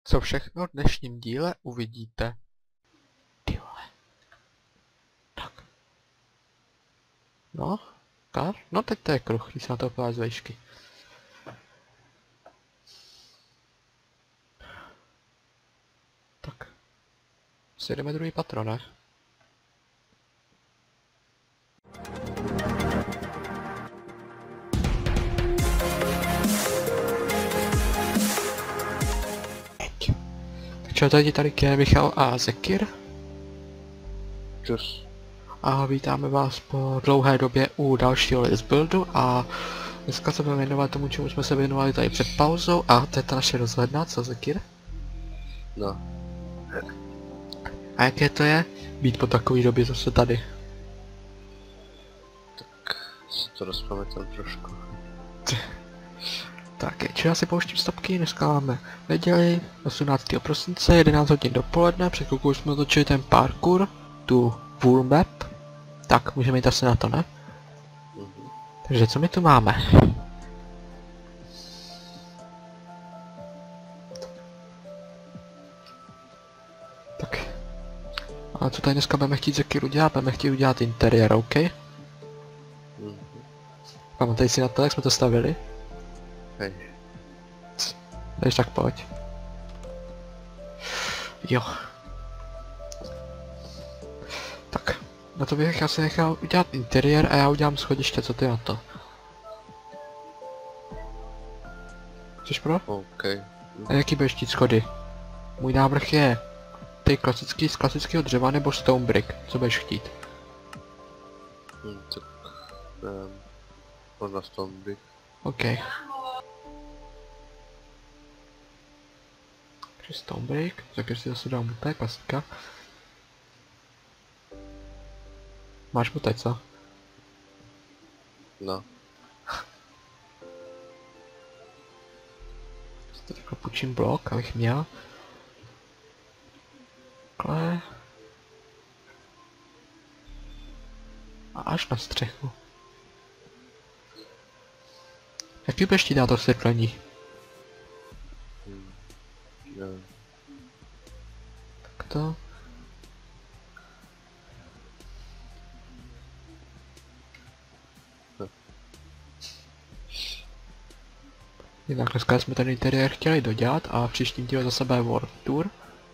Co všechno v dnešním díle uvidíte. Ty vole. Tak. No, kar? No teď to je kruh, když se na to podíváš z vejšky. Tak. Si jdeme druhý patro, ne? Takže tady je Michal a Zekir. Čus. A vítáme vás po dlouhé době u dalšího list buildu a dneska se budeme věnovat tomu, čemu jsme se věnovali tady před pauzou a to je ta naše rozhledna, co Zekir? No. A jaké to je být po takové době zase tady? Tak si to rozpamětám trošku. Tak, já si pouštím stopky, dneska máme neděli 18. prosince, 11 hodin dopoledne, před chvilkou jsme otočili ten parkour, tu full map, tak můžeme jít asi na to, ne? Takže co my tu máme? Tak. A co tady dneska budeme chtít Zekiru dělat? Budeme chtít udělat interiér, OK? Pamatej si na to, jak jsme to stavili? Hej. Takže tak pojď. Jo. Tak. Na to bych asi nechal udělat interiér a já udělám schodiště, co ty na to? Chceš pro? OK. A jaký budeš chtít schody? Můj návrh je ty klasický z klasického dřeva nebo stone brick, co budeš chtít? Tak možná stone brick. OK. Takže stone brick, tak si zase dám muté, klasika. Máš muté, co? No. To takhle půjčím blok, abych měl. Takhle. A až na střechu. Jaký budeš ti dát osvětlení? No. Tak to. Jinak dneska jsme ten interiér chtěli dodělat a v příštím díle zase bude World Tour.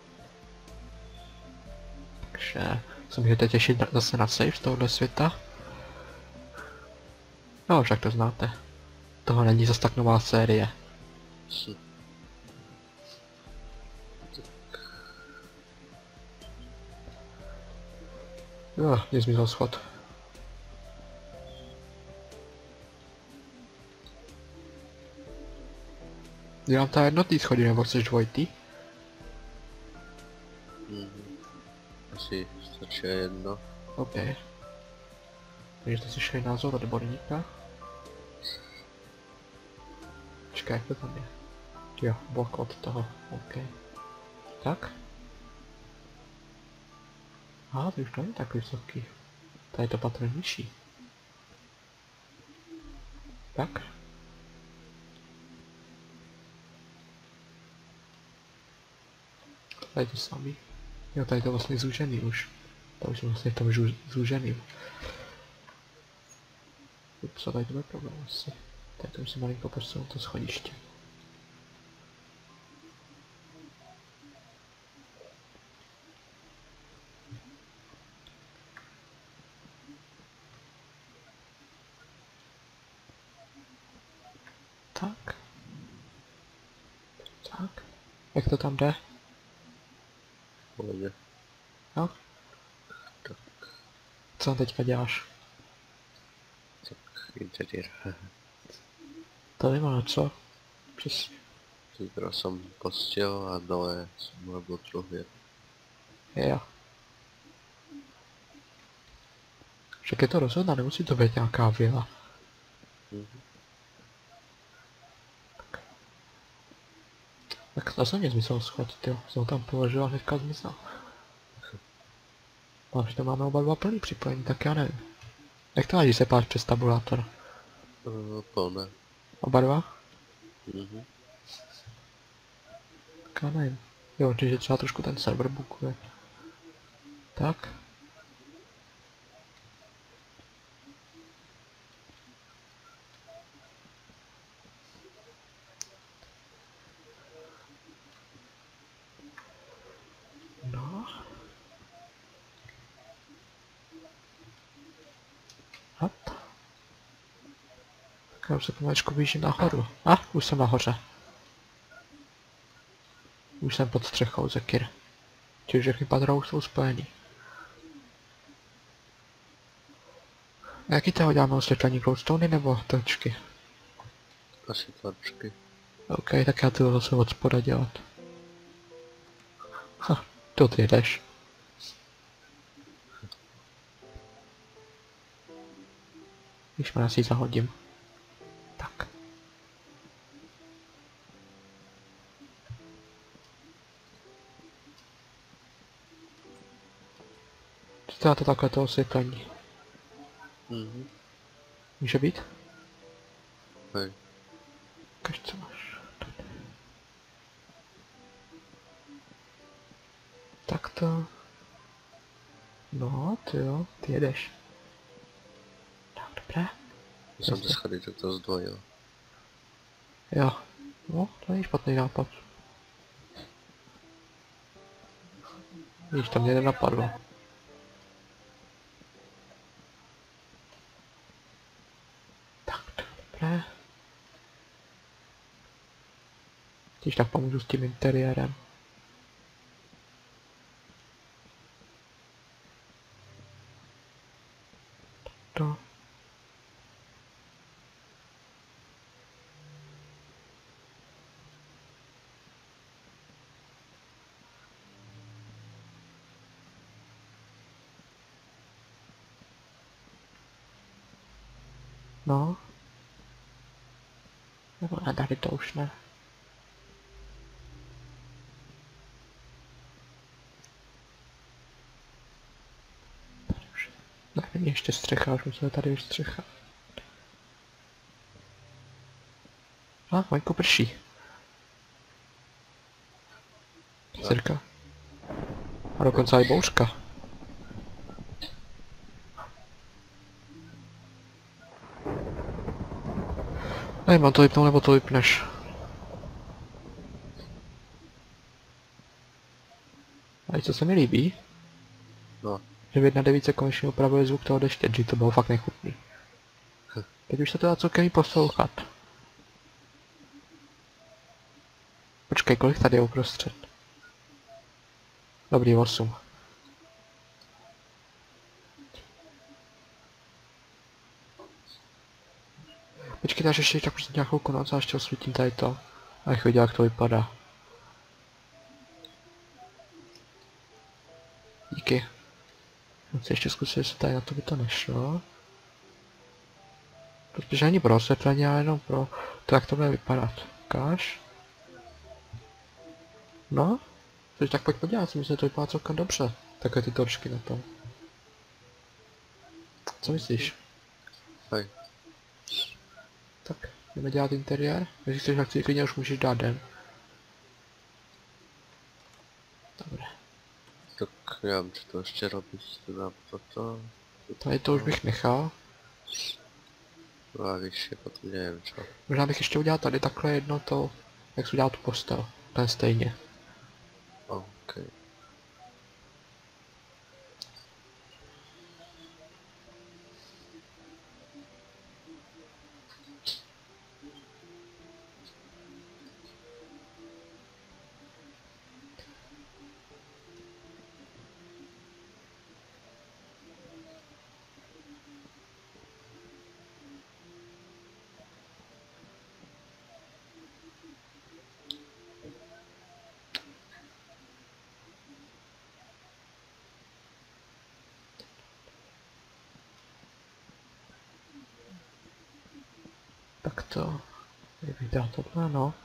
Takže se můžete těšit zase na save z tohohle světa. No, však to znáte. Toho není zase tak nová série. Jo, mě zmizel schod. Dělám ta jednotný schody, nebo chceš dvojitý? Asi stačí jedno. OK. Takže jste slyšeli názor odborníka. Počkej, jak to tam je? Jo, blok od toho, OK. Tak. Aha, to už to není tak vysoký. Tady to patro nižší. Tak. Tady to samý. Jo, tady to vlastně zúžený už. To už jsem vlastně v tom zúžený. Ups, a tady to bude problém asi. Tady to musím malinko posunout to schodiště. Tak. Tak. Jak to tam jde? Pohodě. Jo? Tak. Co tam teďka děláš? Interiér. To nemá co? Přesně. Zítra jsem postěl a dole jsem robil truhvět. Jo. Však je to rozhodná, nemusí to být nějaká vila. Tak to se mě zmizel schod, jo. Jsem ho tam položil a hnedka zmizel. Ale že to máme oba dva plný připojení, tak já nevím. Jak to máš, když se páš přes tabulátor? Plné. Oba dva? Tak Já nevím. Jo, že třeba trošku ten server bukuje. Tak. No. Hop. Tak já už se pomalečku blížím nahoru. Už jsem nahoře. Už jsem pod střechou Zekir. Čiže všechny patra už jsou spojený. A jaký toho děláme osvětlení? Glowstony nebo točky? Asi tlačky. OK, tak já to zase od spoda dělat. To ty jdeš. Když mě asi zahodím. Tak. Co dáte takhle to osvětlení? Může být? Hej. Ukaž, co máš. Tak to... No, ty jo, ty jedeš. Tak, dobré. Jsem ty schody tak to zdvojil. Jo. No, to není špatný nápad. Víš, to mě nenapadlo. Tak, to dobré. Když tak pomůžu s tím interiérem. To. No. Nebo ne, tady to už ne. Tady už. Ne, není ještě střecha, už musíme tady už střecha. Venku prší. Cirka. A dokonce i bouřka. Nevím, mám to vypnout nebo to vypneš. A co se mi líbí? No. Že v 1.9 konečně upravuje zvuk toho deště, že to bylo fakt nechutný. Teď už se to dá celkem poslouchat. Počkej, kolik tady je uprostřed? Dobrý, 8. Počkej, takže ještě tak prostě nějakou noc a ještě osvítím tady to. A jak viděl, jak to vypadá. Díky. Chci ještě zkusit, jestli tady na to by to nešlo. Protože ani pro osvětlení, ale jenom pro to, jak to bude vypadat. Ukáž. No. Takže tak pojď podívat, si myslím, že to vypadá celkem dobře. Takové ty točky na tom. Co myslíš? Hej. Tak, jdeme dělat interiér. Když chceš, tak si klidně už můžeš dát den. Dobré. Tak já vím, co to ještě robit, teda toto. Tady to už bych nechal. No a víš, je potom nevím čo. Možná bych ještě udělal tady takhle jedno to, jak jsi udělal tu postel. Ten stejně. OK. Tak to... Kdybych dal tohle, no.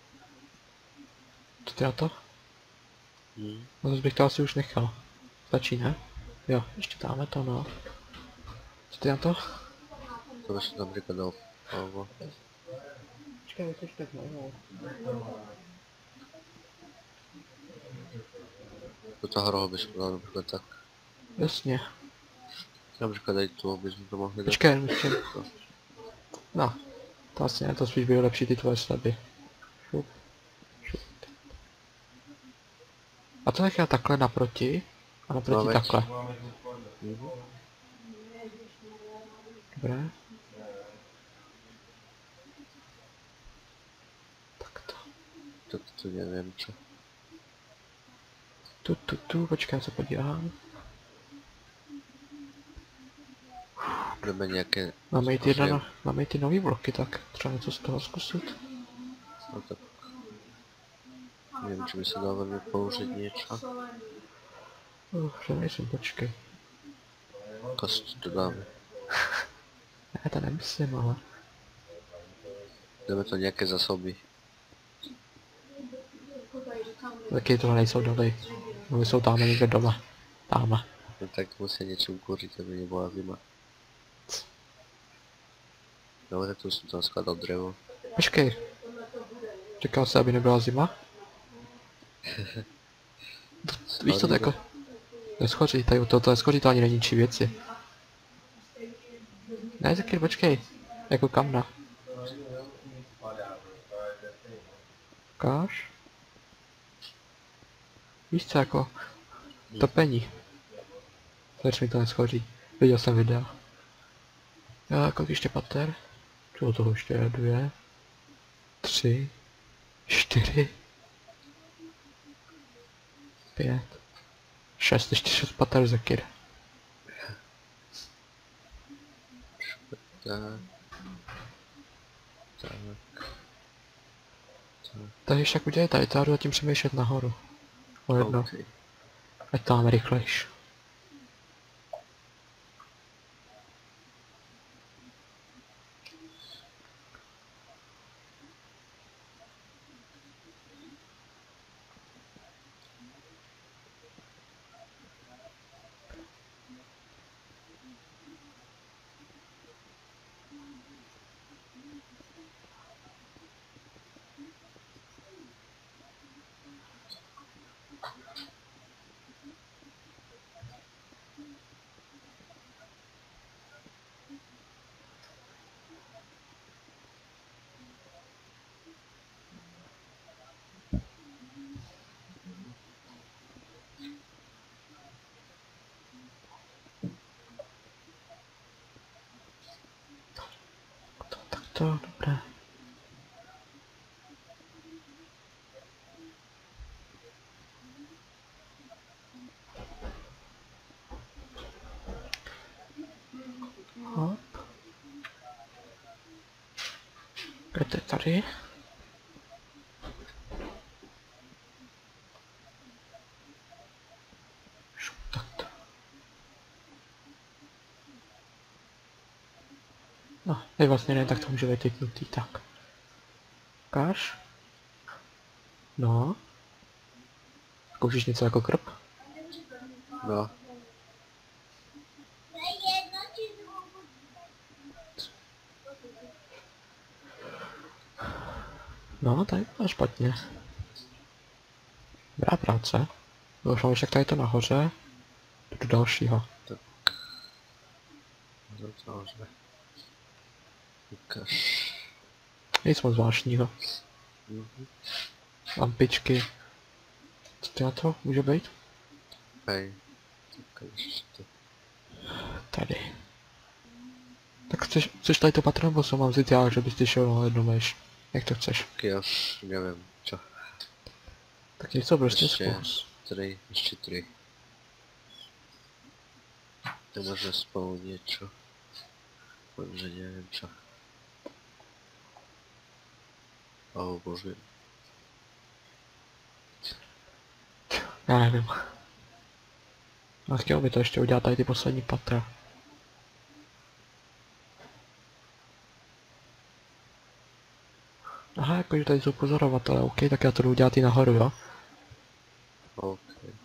Co ty na to? No zase bych to asi už nechal. Stačí, ne? Jo, ještě dáme to, no. Co ty na to? To bych tam říkal dal palvo. Počkej, to ještě tak, no. Do toho rohu bychom dali například tak. Jasně. Například tady tu bychom to mohli dát. Počkej, musím. No. To asi ne, to spíš bylo lepší ty tvoje sleby. Šup. Šup. A to nechá takhle naproti. A naproti No, takhle. Mhm. Dobré. Tak to. To nevím co. Počkej, já se podívám. Budeme nějaké... Máme i ty nový bloky, tak třeba něco z toho zkusit. No tak... Nevím, či by se dalo velmi použít něco. Že nejsem, počkej. Kost dodáme. Ne, to nemyslím, ale... Jdeme to nějaké zásoby. Taky tohle nejsou doly. Oni jsou tam někde doma. Táma. No tak musí něco ukouřit, aby nebyla zima. No tak tu jsem tam skladal dřevo. Počkej. Čekal se, aby nebyla zima? Víš co to jako? Neschoří, tady to neschoří, to ani není ničí věci. Ne, taky počkej. Jako kamna. Ukáž? Víš co jako? Topení. Proč mi to neschoří? Viděl jsem videa. Kolik ještě pater? Co toho ještě je? 2, 3, 4, 5, 6, ještě 6 pater zekyr. Tak. Tak. Tak ještě jak udělej tady, já jdu zatím přemýšlet nahoru. O jedno, Okay. ať to máme rychlejš. To dobré. Hop. Kde to je tady? Šup, tak to. No, tady vlastně ne, tak to může být vypnutý, tak. Ukáž? No. Zkoušíš něco jako krb? No. No, tady to je špatně. Dobrá práce. Doufám, že tady to nahoře. Jdu do dalšího. Zatážme. Ukaž. Nic moc zvláštního. Mhm. Lampičky. Co to na to může být? Hej. Tak ještě. Tady. Tak chceš tady to patro, nebo mám vzít já, že bys ty šel na jednu myš? Jak to chceš? Tak já už nevím, čo. Tak něco prostě Ještě zkus. 3, ještě 3. To možná spolu něco. Protože nevím čo. Oh bože. Já nevím. A chtěl by to ještě udělat tady ty poslední patra. Aha, jakože tady jsou pozorovatele, ok, tak já to jdu udělat i nahoru, jo? OK.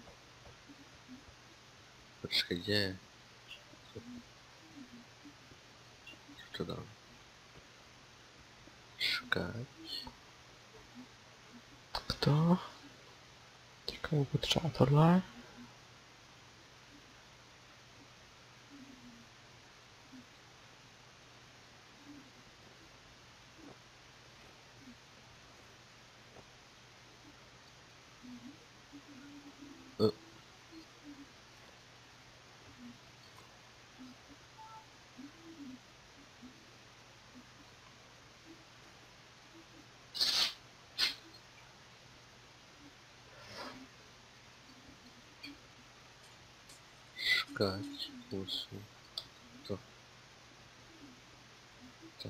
Počkej, kde je? Co to dám? Šukať. Tak to. Teďka budu potřebovat tohle. Počkať, musím to. To.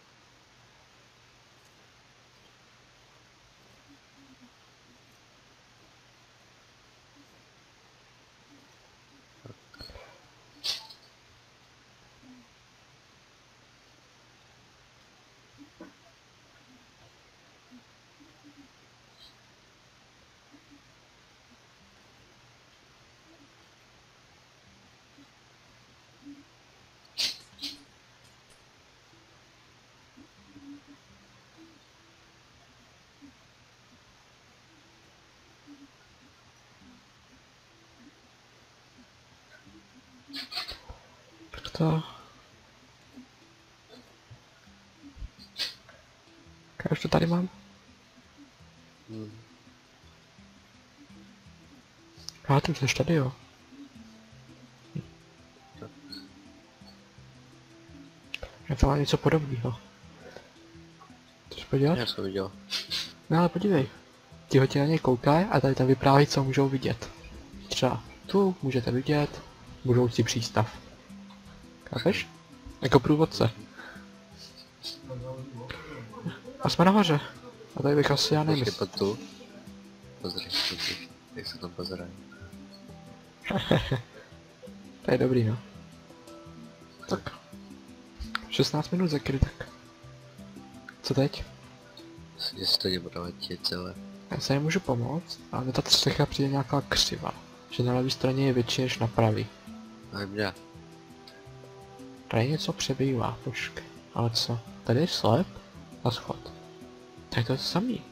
Tak to... Já už to tady mám. A ty jsi tady, jo. Já to má něco podobného. Chceš podívat? Já jsem viděl. No ale podívej. Ti ho ti na něj koukají a tady tam vypráví, co můžou vidět. Třeba tu můžete vidět budoucí přístav. Chápeš? Jako průvodce. A jsme nahoře. A tady bych asi já nevím. Počkej, pojď tu. Pozri, jak se tam pozerají. To je dobrý, no. Tak. 16 minut zakrytek. Co teď? Že si to nebudeme tět celé. Já se nemůžu pomoct, ale ta střecha přijde nějaká křiva. Že na levé straně je větší než na pravý. A mě. Tady něco přebývá, počkej. Ale co? Tady je slep a schod. Tady to je samý.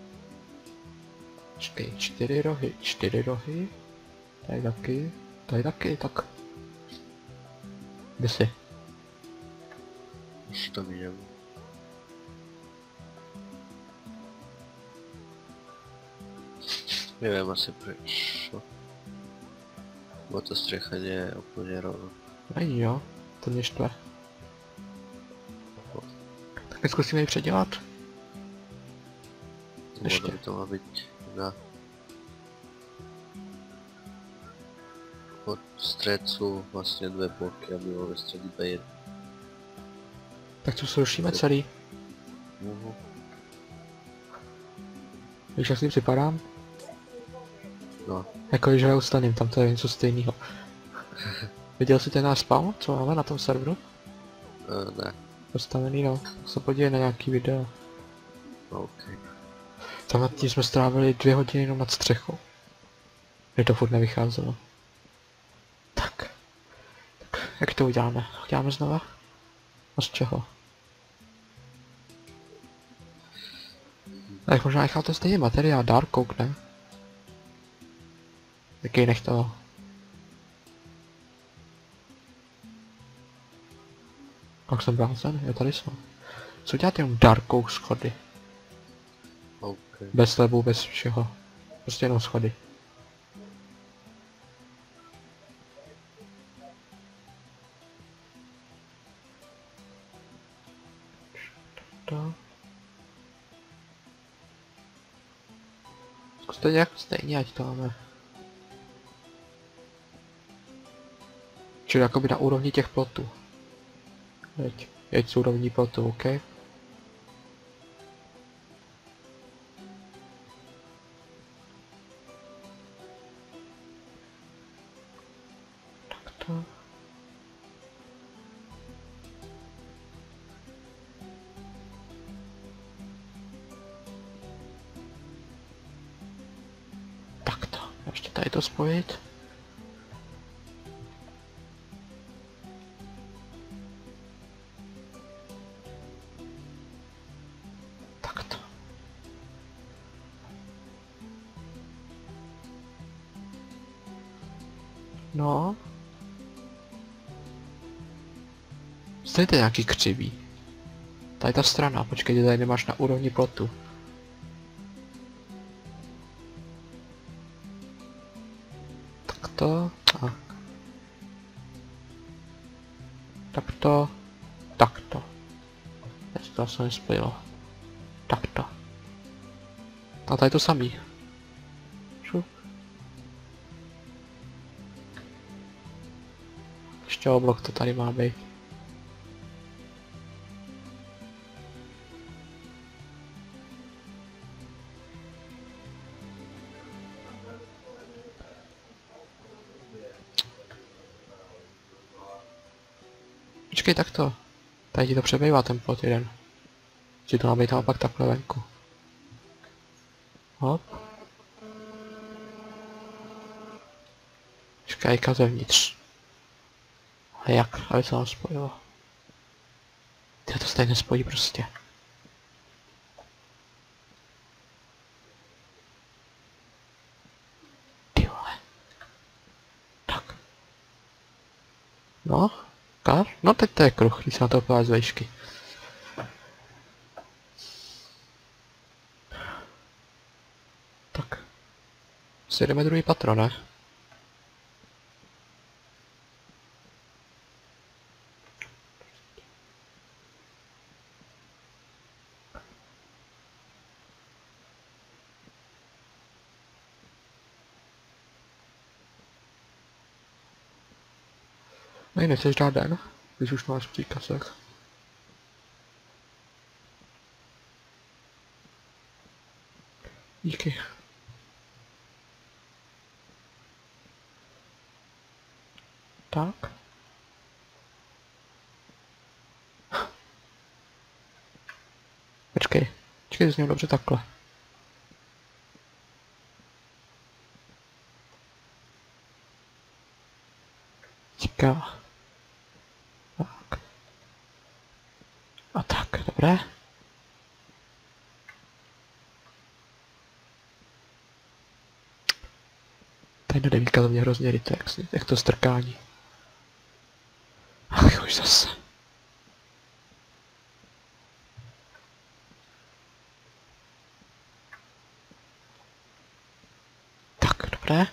Počkej, 4 rohy, 4 rohy. Tady taky, tak. Kde jsi? Už to vidím. Nevím asi proč. Bo ta střecha nie je úplně rovno. Není jo, to mě štve. Tak zkusíme ji předělat. Ještě. Ještě. To má být na... Od středcu vlastně 2 bloky a bylo ve středu B1. Tak co zrušíme celý. Víš, jak si připadám? No. Jako když hraju staním, tam to je něco stejného. Viděl jsi ten náš spawn, co máme na tom serveru? Ne. Postavený, no. Tak se podívej na nějaký video. OK. Tam nad tím jsme strávili 2 hodiny jenom nad střechou. Kde to furt nevycházelo. Tak. Jak to uděláme? Uděláme znova? A z čeho? Tak možná necháte stejně materiál, Dark Oak, ne? Jaký nech toho? Jak jsem blázen? Jo, tady jsou. Co děláte jenom Dark Oak schody? OK. Bez lebu, bez všeho. Prostě jenom schody. To. Zkuste nějak stejně, ať to máme. Čili jakoby na úrovni těch plotů. Jeď z úrovní plotů, OK? Tak to. Tak to. Ještě tady to spojit. Tak to. No. Stejte nějaký křivý. Tady ta strana, počkej, tady nemáš na úrovni plotu. Tak to. A. Tak to. Tak to. Teď to se nespojilo. Tak to. A tady to samý. Šup. Ještě o blok to tady má být. Počkej, tak to. Tady ti to přebývá ten plot jeden. Že to má být naopak takhle venku. Hop. Počkej, zevnitř. A jak? Aby se nám spojilo. Ty to stejně nespojí prostě. Ty vole. Tak. No. Kar? No teď to je kruh, když se na to podíváš z výšky. Tak. Si jdeme druhý patro, ne? Nej, nechceš dát den, když už máš příkazek. Díky. Tak. Počkej. Počkej, to znělo dobře takhle. Říká. Tak. A tak, dobré. Tady devítka to mě hrozně ryte, jak to strkání. Ach, už zase. Tak, dobré.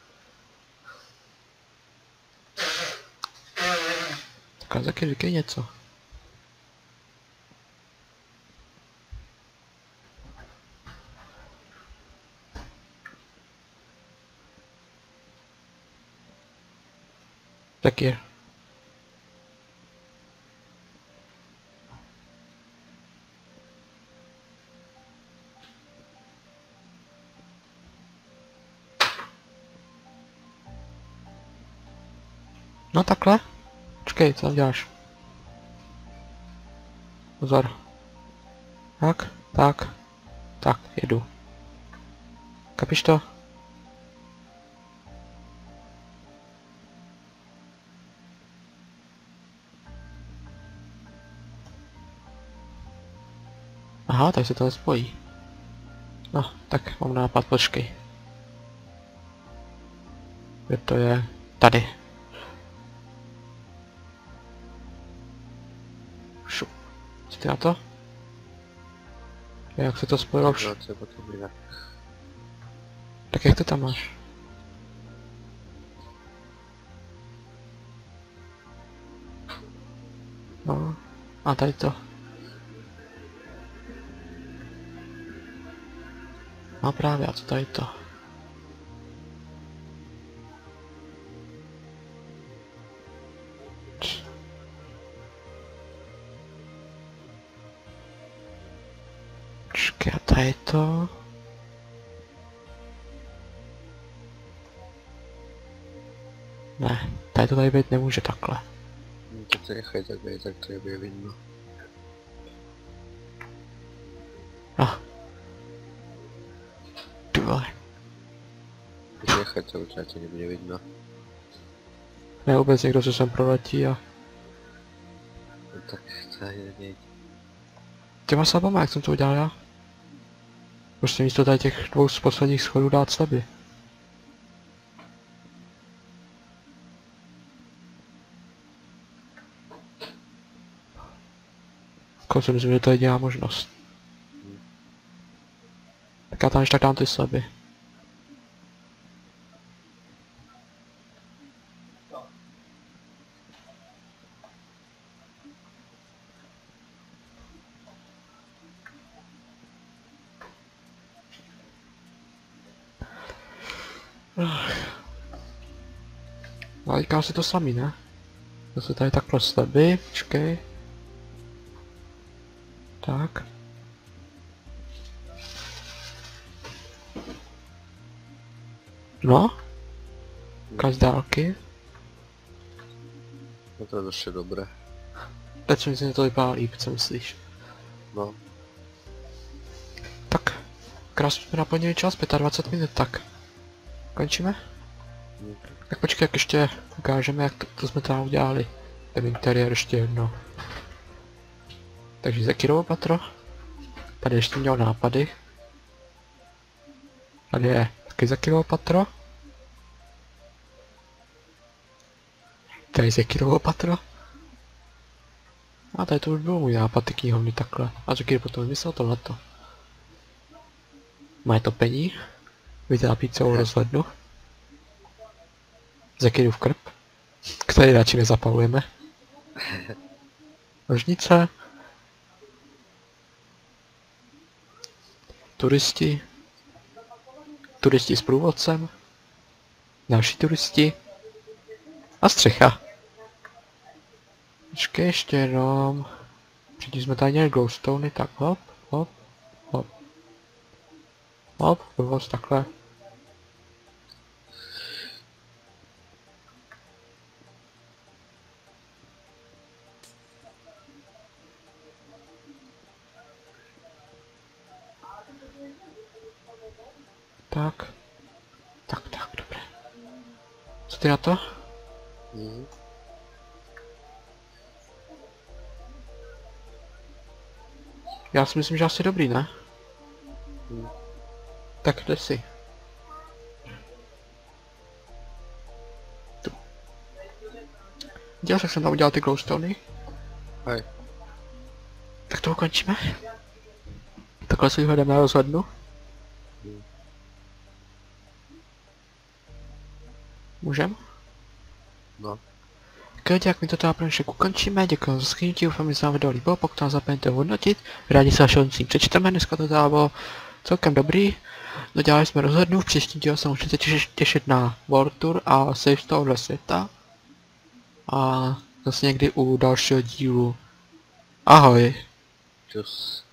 Tak taky říkej něco. Tak je. No takhle. Počkej, co tam děláš? Pozor. Tak, tak. Tak, jedu. Kapíš to? Aha, tak se to spojí. No, tak mám nápad, počkej. Kde to je? Tady. Šup. Co ty na to? Jak se to spojilo už? Tak jak to tam máš? No, a tady to. No právě, a co tady to? Počkej, a tady to? Ne, tady to tady být nemůže takhle. No to se nechaj tak být, tak to je vidno. Ty vole. Když nechaj to určitě tě nebude vidno. Ne, vůbec někdo se sem proletí a... No tak to je nejde. Těma slabama, jak jsem to udělal já? Prostě místo tady těch dvou z posledních schodů dát slaby. Jako si myslím, že to je jediná možnost. Tak já tam ještě tak dám ty slaby. No, říká si to samý, ne? To se tady takhle sleby, počkej. Tak. No? Ukáž z dálky. No to je došlo dobré. Teď si myslím, že to vypadá líp, co myslíš? No. Tak. Krásně jsme naplnili čas, 25 minut, tak. Končíme? Tak počkej, jak ještě ukážeme, jak to jsme tam udělali. Ten interiér ještě jedno. Takže Zekirovo patro. Tady ještě měl nápady. Tady je taky Zekirovo patro. Tady je Zekirovo patro. A tady to už byl můj nápad, ty knihovny takhle. A Zekir potom vymyslel tohleto. Má to pení. Vytápí celou rozhlednu. Zekirův krb, který radši nezapalujeme. Ložnice. Turisti. Turisti s průvodcem. Další turisti. A střecha. Počkej ještě jenom. Předtím jsme tady měli glowstony, tak hop, hop, hop. Hop, dovoz takhle. Tak. Tak, dobré. Co ty na to? Já si myslím, že asi dobrý, ne? Tak jde si. Tu. Dělal jak jsem tam udělal ty glowstony? Hej. Tak to ukončíme. Takhle si vyhledám na rozhlednu. Můžem? No. Tak jak mi to teda pro dnešek ukončíme, děkuji za skrýnutí, doufám, že se vám video líbilo, pokud nás zapomeňte hodnotit, rádi se vašeho nicím přečteme, dneska to teda bylo celkem dobrý, dodělali jsme rozhodnu, v příštím díle se můžete těšit na World Tour a save z tohohle světa a zase někdy u dalšího dílu. Ahoj! Čus.